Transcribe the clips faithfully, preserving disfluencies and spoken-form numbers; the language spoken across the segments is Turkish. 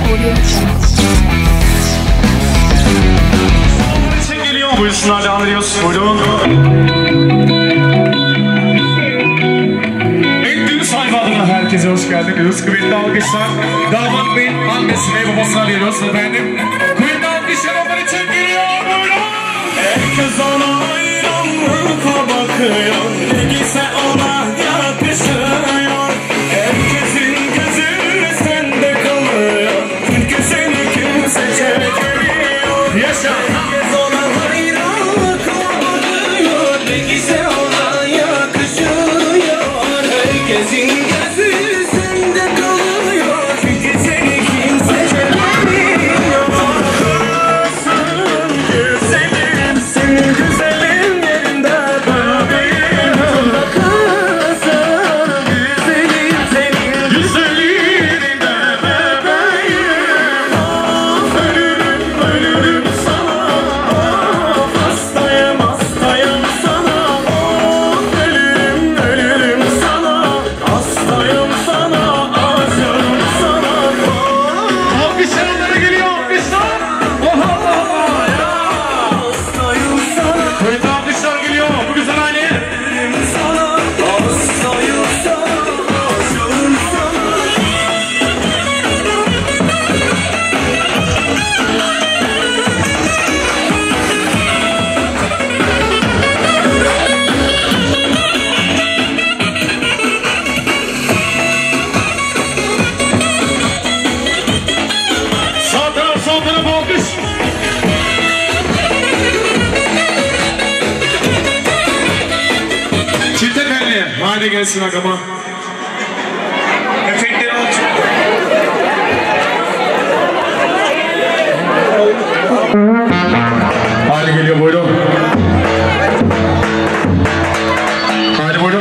için geliyor. Buyursunlar, devam ediyoruz. Buyurun. Ektiğim sayfa adına herkese hoş geldiniz. Kıymetli alkışlar. Damat Bey'in annesine babasına veriyoruz efendim. Kıymetli alkışlar onlar için geliyor. Buyurun. Herkes ona hayranlıkla bakıyor. Ne giyse ona yakışıyor. Herkesin gözü sende kalıyor. Çünkü seni kimse çekemiyor. Yaşa. Herkes ona hayranlıkla bakıyor. Ne giyse ona yakışıyor. Herkesin gözü sende kalıyor. Çünkü seni kimse çekemiyor. Bakırsın güzelim, senin güzelin yerinde bebeğim. Bakırsın güzelim, senin güzelliğinde bebeğim. Of ölürüm, ölürüm sana. Of hastayım, hastayım sana. Of ölürüm, ölürüm sana. Hastayım sana, aşığım sana. Alkışlar onlara geliyor, alkışlar. Oha oha ya. Hastayım sana. Kayıtlı alkışlar geliyor, bu güzel aile. Sana, hastayım sana, aşığım sana. Sağ taraf, sol taraf alkış. Çifte belli. Hadi gelsin akama. Efektleri olacak. Hadi geliyor, buyurun. Hadi buyurun.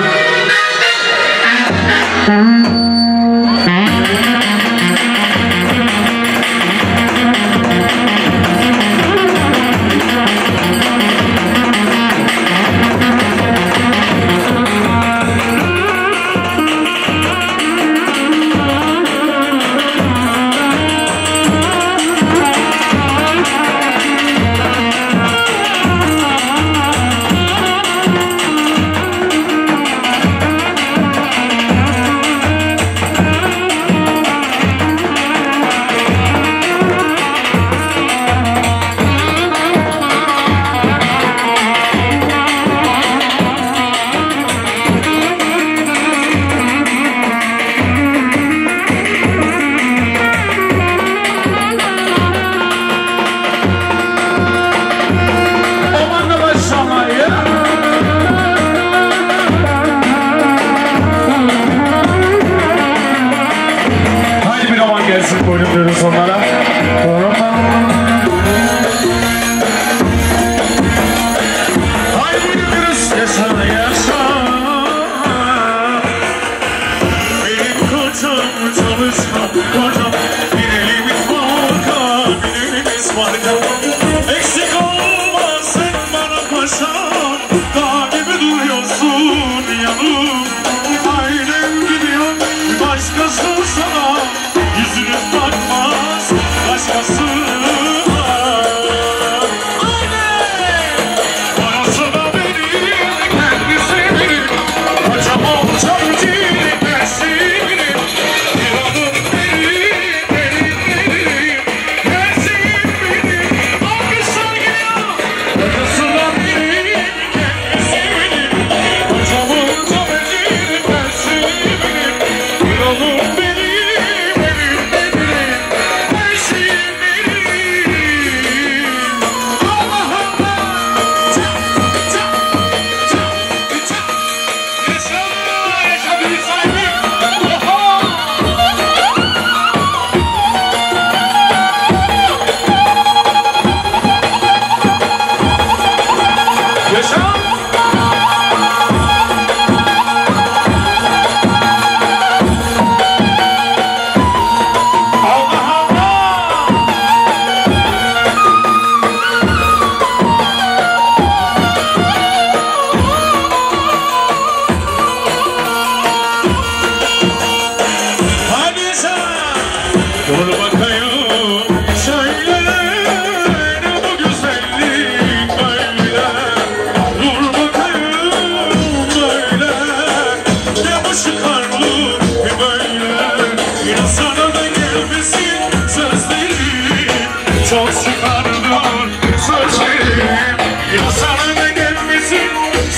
Amanla başlamayı. Haydi bir roman gelsin, buyurun diyoruz onlara. Haydi buyurun diyoruz. Yaşa yaşa. Benim kocam çalışma kocam. Bir elimiz marka, bir elimiz marka. Eksik olmasın bana paşam. Dağ gibi duruyorsun yanım. Ailem gidiyor, başkası sana yüzünü bakmaz, başkası. Parası da benim, kendisi benim. Kocam olacak değil, tersi benim. Bir adım benim, benim, benim. Tersi benim, alkışlar geliyor. Kocası da benim, kendisi benim. Kocam olacak değil, tersi benim. Bir adım benim, benim, benim. Tersi benim. Allah Allah. Çak, çak, çak, çak. Yaşa, yaşa büyük sahibi. Oha! Yaşa! Allah Allah! Hadi sen dur bakayım. Biraz sana da gelmesin sözlerim. Çok çıkardım sözlerim. Biraz sana da gelmesin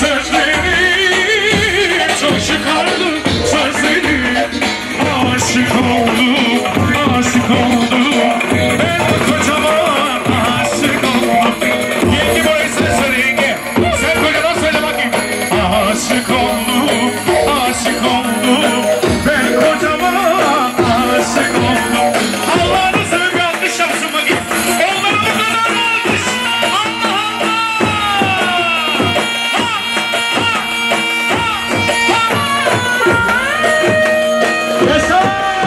sözlerim. Çok çıkardım sözlerim. Aşık oldum, aşık oldum. Ben kocaman aşık oldum. Yenge burayı sen söyle yenge. Sen kocaman söyle bakayım. Aşık oldum, aşık oldum. Ben kocaman aşık oldum. Allah'ını seven bir alkış yapsın bakayım. Onlara bu kadar mı alkış? Allah Allah! Yaşa!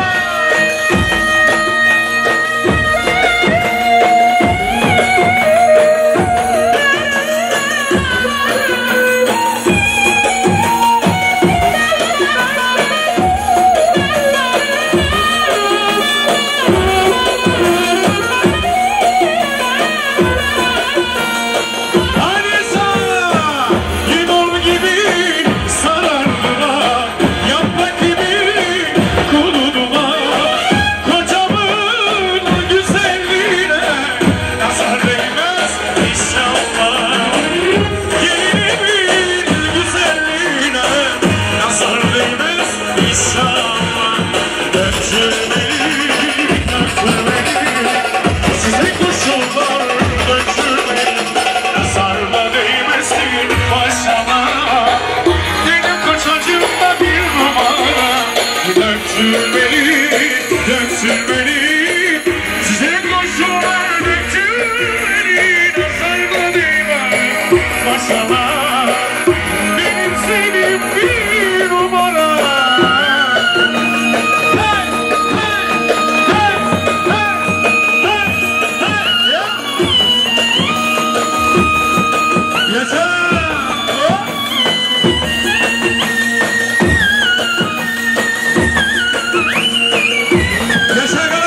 Döksün beni, size koşular döksün beni, nazarına değmez başıma, benim senin bir numara. Hey, hey, hey, hey, hey, hey, ya. Yaşa! Yaşa!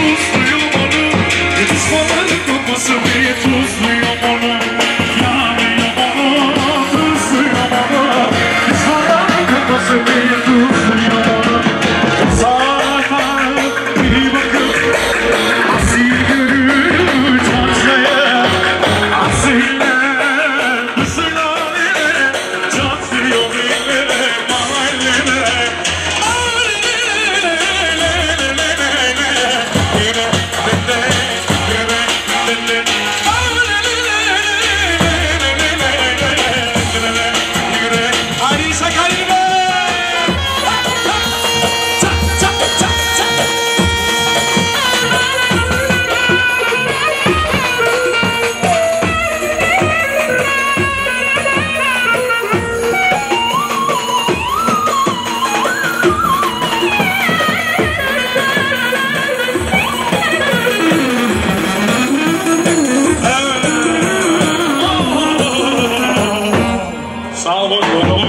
Salvador.